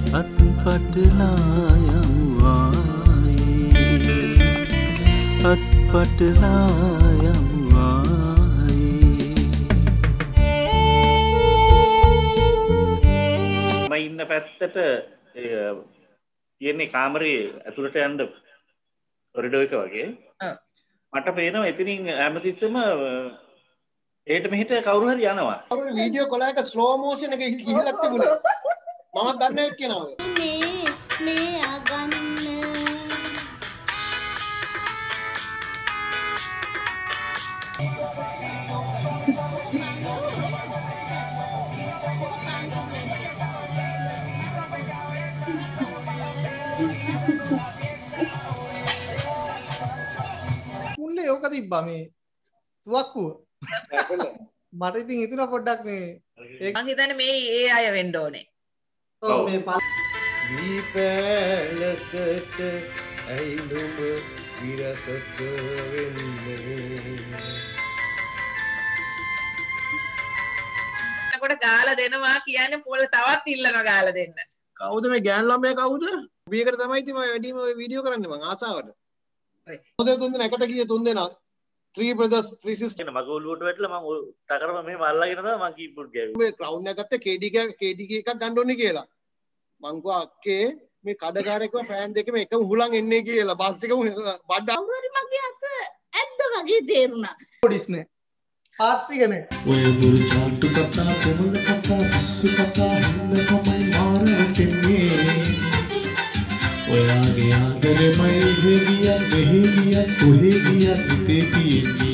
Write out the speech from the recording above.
අත්පටලායම් වායේ අත්පටලායම් වායේ මම ඉන්න පැත්තට තියෙන්නේ කාමරේ ඇතුළට යන්න කොරිඩෝ එක වගේ. මට පේනවා එතනින් හැමතිස්සෙම එහෙට මෙහෙට කවුරු හරි යනවා. කවුරු වීඩියෝ කොල එක ස්ලෝ මෝෂන් එක ගිහිල්ලා තිබුණේ. මම දන්නේ නැහැ කියනවා. මේ අගන්න මුල්ලේ ඕක තිබ්බා මේ තුවක්කුව. මට ඉතින් හිතුණා පොඩ්ඩක් මේ මං හිතන්නේ මේ ඒ අය වෙන්න ඕනේ. ඔව් මේ දීපැලකට ඇයි නුඹ විරසක වෙන්නේ එතකොට ගාලා දෙනවා කියන්නේ පොළ තවත් ඉල්ලනවා ගාලා දෙන්න. කවුද මේ ගෑන් ළමයා කවුද? ඔබියකට තමයි ඉතින් මම වැඩිම ඔය වීඩියෝ කරන්නේ මං ආසාවට. හොඳ තුන්දෙනා එකට ගියේ තුන්දෙනා 3 brothers 3 sisters මගේ ඔළුවට වැටලා මම තකරම මෙහෙම අල්ලගෙන තමයි මම කීබෝඩ් ගෑවේ. මේ ක්‍රවුන් එක ගත්තේ KD එකක් ගන්න ඕනේ කියලා. මං කිව්වා අක්කේ මේ කඩකාරයෙක්ව ෆෑන් දෙකම එකම හුලං එන්නේ කියලා බස් එක බඩ කවුරු හරි මගේ අත ඇද්ද වගේ තේරුණා. පොඩිස් නේ. පාර්ට්ස් ටික නේ. ඔය දුරු චාට්ටු කතා කොමල කතා පිස්සු කතා හින්ද තමයි මාර වෙන්නේ. ඔයාගේ ආදරෙමයි එහෙ ගියත් මෙහෙ ගියත් කොහෙ ගියත් හිතේ තියෙන්නේ